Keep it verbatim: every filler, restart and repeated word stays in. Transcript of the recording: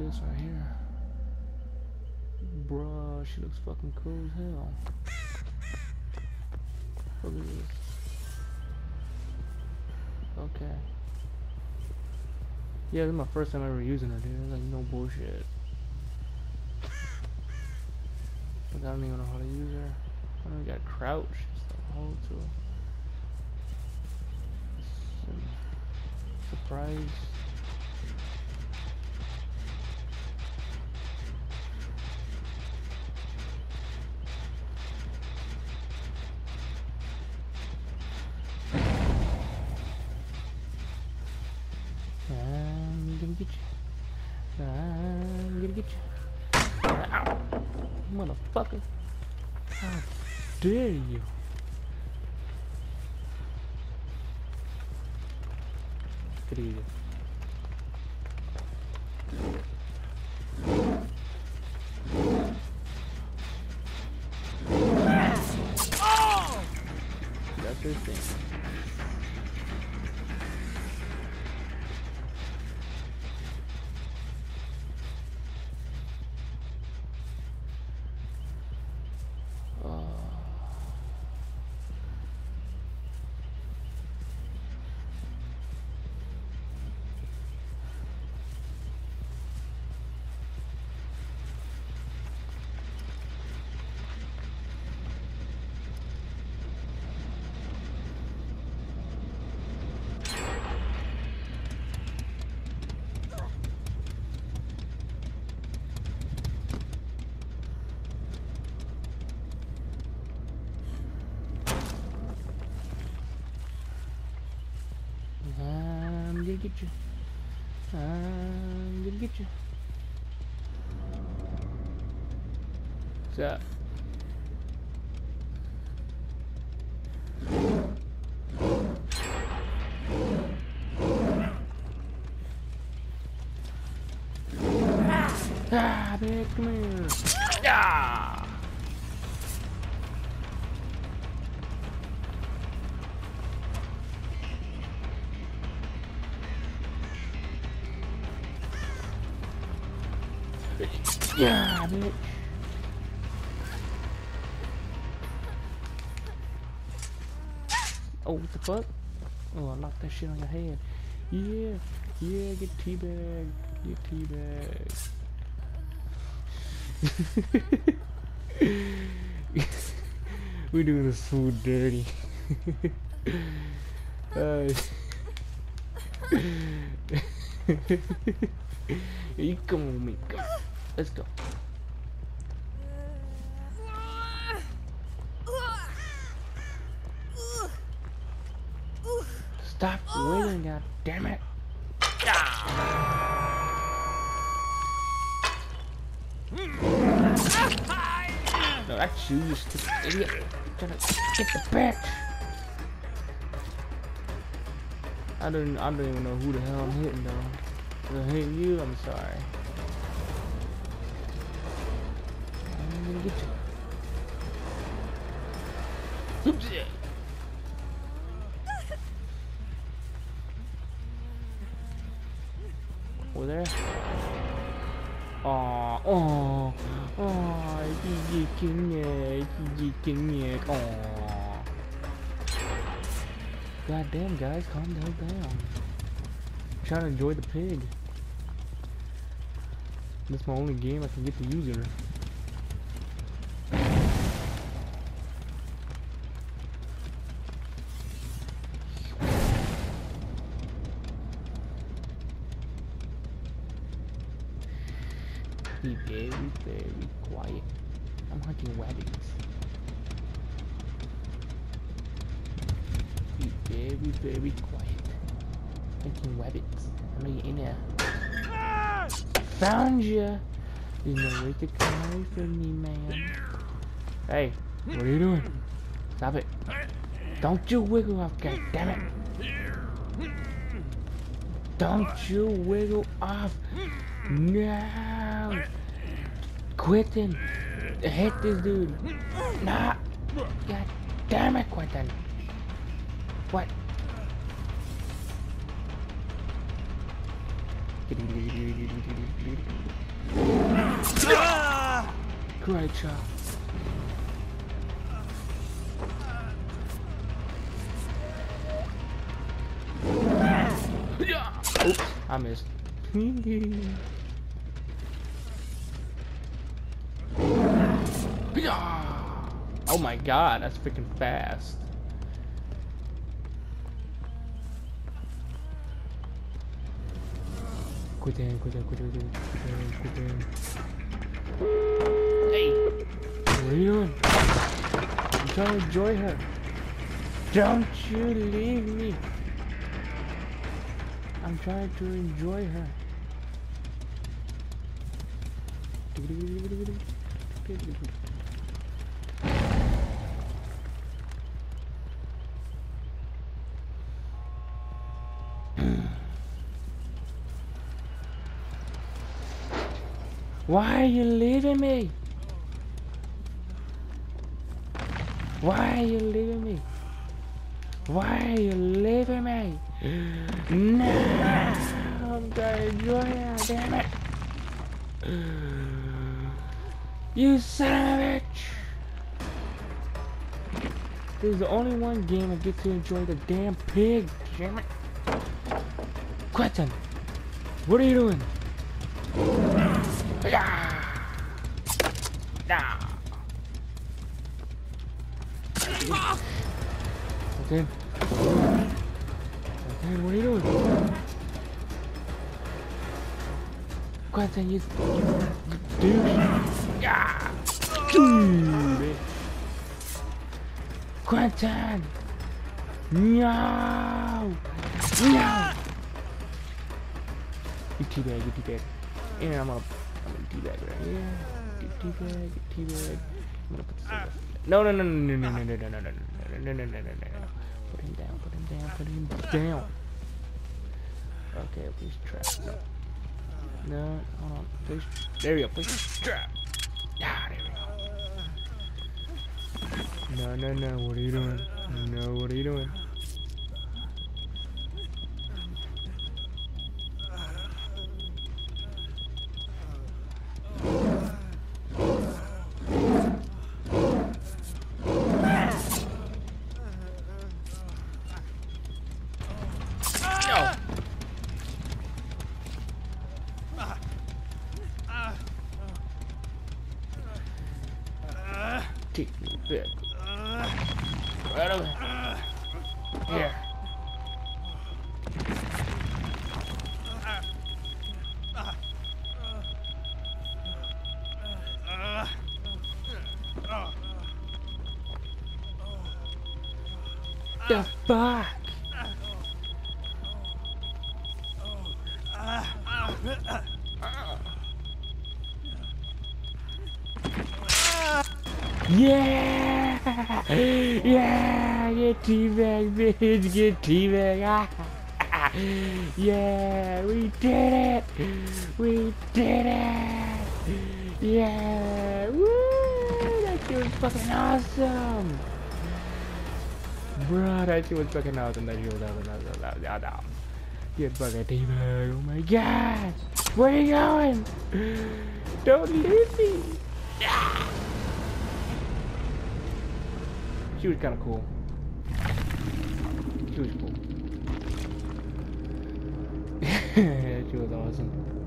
this right here. Bruh, she looks fucking cool as hell. Look at this. Okay. Yeah, this is my first time ever using her, dude. Like, no bullshit. Like, I don't even know how to use her. I don't even got crouch. Just like hold to her. Surprise. I'm gonna get you. I'm gonna get you. Ow. Motherfucker. How dare you? Get easy. Oh! That's her thing. I'm gonna get you. I'm gonna get you. What's up? Ah, bitch, come here. Ah! Yeah, bitch. Oh, what the fuck? Oh, I knocked that shit on your head. Yeah, yeah, get teabagged. Get teabagged. We're doing this so dirty. uh, you come with me. Come. Let's go. Stop waiting, god damn it. No, that's you, you stupid idiot. Trying to get the bitch. I don't I don't even know who the hell I'm hitting though. If I hit you, I'm sorry. I'm gonna get you. Oops, yeah. Over there. Aww, aww, aww, Gigi King, Gigi King, aww. Goddamn, guys, calm the hell down. I'm trying to enjoy the pig. That's my only game I can get to use her. Be very, very quiet. I'm hunting rabbits. Be very, very quiet. Hunting rabbits. I know you're in there. Found ya! There's no way to come away from me, man. Hey, what are you doing? Stop it. Don't you wiggle off, goddammit. Don't you wiggle off. No! Quentin! Hit this dude! Nah! God damn it, Quentin! What? Great job. Oops, I missed. Oh my god, that's freaking fast. Quit in, quit in, quit in, quit in, quit in. Hey! What are you doing? I'm trying to enjoy her. Don't you leave me. I'm trying to enjoy her. Why are you leaving me? Why are you leaving me? Why are you leaving me? No! I'm gonna enjoy it, damn it! You son of a bitch! This is the only one game I get to enjoy the damn pig, damn it! Quentin! What are you doing? Yeah. Nah. Okay. Okay, what are you doing? Quentin, you, you, you douche. Yeah. Dude. Quentin. No. No. You teabag, you teabag. And I'm gonna, I'm gonna teabag right here. Get teabag, get teabag. I'm gonna put this in. No, no, no, no, no, no, no, no, no, no, no, no, no, no, no, no. Put him down, put him down, put him down. Okay, please trap. No. No, hold on. Please. There we go. Please trap. Ah, there we go. No, no, no. What are you doing? No, what are you doing? Take me back. Right over here. The fuck? Yeah! Yeah! Get teabag, bitch! Get teabag! Yeah! We did it! We did it! Yeah! Woo! That shit was fucking awesome! Bro, that shit was fucking awesome. That shit was awesome. Get fucking teabag! Oh my god! Where are you going? Don't leave me! She was kind of cool. She was cool. She was awesome.